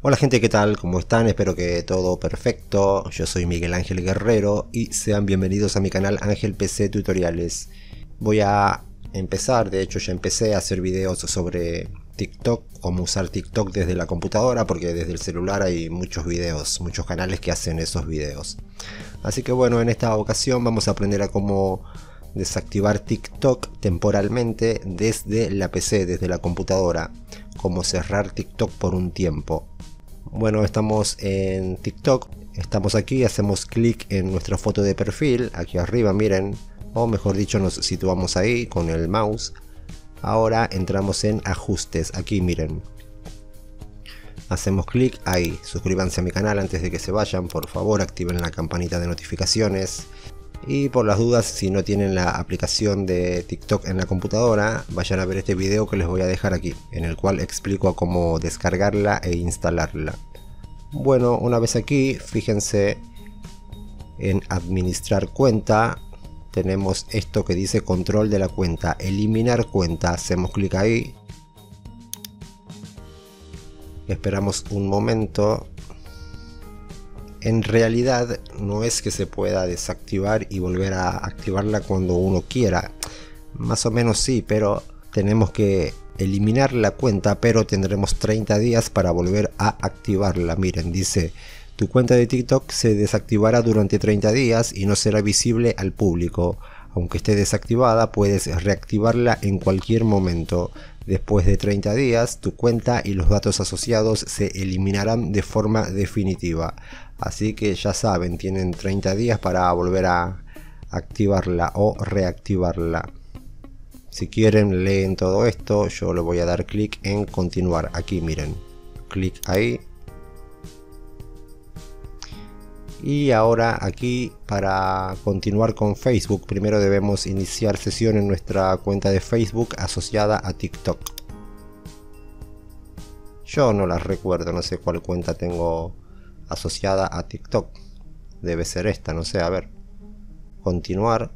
Hola gente, ¿qué tal? ¿Cómo están? Espero que todo perfecto. Yo soy Miguel Ángel Guerrero y sean bienvenidos a mi canal Ángel PC Tutoriales. Voy a empezar, de hecho ya empecé a hacer videos sobre TikTok, cómo usar TikTok desde la computadora, porque desde el celular hay muchos videos, muchos canales que hacen esos videos. Así que bueno, en esta ocasión vamos a aprender a cómo desactivar TikTok temporalmente desde la PC, desde la computadora. Cómo cerrar TikTok por un tiempo. Bueno, estamos en TikTok, estamos aquí, hacemos clic en nuestra foto de perfil, aquí arriba miren, o mejor dicho nos situamos ahí con el mouse. Ahora entramos en ajustes, aquí miren. Hacemos clic ahí, suscríbanse a mi canal antes de que se vayan, por favor activen la campanita de notificaciones. Y por las dudas, si no tienen la aplicación de TikTok en la computadora, vayan a ver este video que les voy a dejar aquí, en el cual explico cómo descargarla e instalarla. Bueno, una vez aquí, fíjense en administrar cuenta, tenemos esto que dice control de la cuenta, eliminar cuenta, hacemos clic ahí. Esperamos un momento. En realidad no es que se pueda desactivar y volver a activarla cuando uno quiera. Más o menos sí, pero tenemos que eliminar la cuenta, pero tendremos 30 días para volver a activarla. Miren, dice, tu cuenta de TikTok se desactivará durante 30 días y no será visible al público. Aunque esté desactivada, puedes reactivarla en cualquier momento. Después de 30 días, tu cuenta y los datos asociados se eliminarán de forma definitiva. Así que ya saben, tienen 30 días para volver a activarla o reactivarla. Si quieren leen todo esto, yo le voy a dar clic en continuar. Aquí miren, clic ahí. Y ahora aquí para continuar con Facebook, primero debemos iniciar sesión en nuestra cuenta de Facebook asociada a TikTok. Yo no las recuerdo, no sé cuál cuenta tengo asociada a TikTok. Debe ser esta, no sé, a ver. Continuar.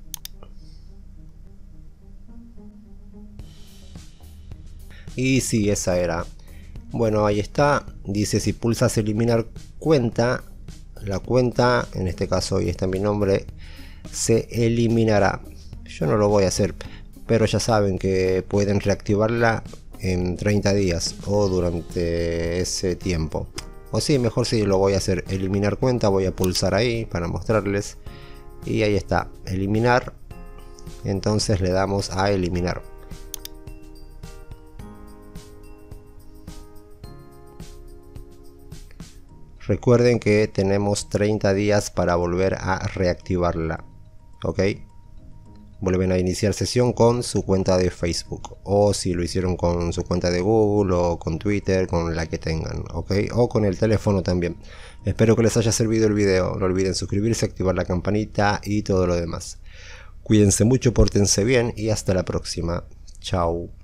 Y sí, esa era. Bueno, ahí está. Dice si pulsas eliminar cuenta, la cuenta, en este caso hoy está mi nombre, se eliminará. Yo no lo voy a hacer, pero ya saben que pueden reactivarla en 30 días o durante ese tiempo. O sí, mejor sí lo voy a hacer. Eliminar cuenta, voy a pulsar ahí para mostrarles. Y ahí está, eliminar. Entonces le damos a eliminar. Recuerden que tenemos 30 días para volver a reactivarla. Ok. Vuelven a iniciar sesión con su cuenta de Facebook. O si lo hicieron con su cuenta de Google o con Twitter, con la que tengan. Ok. O con el teléfono también. Espero que les haya servido el video. No olviden suscribirse, activar la campanita y todo lo demás. Cuídense mucho, pórtense bien y hasta la próxima. Chao.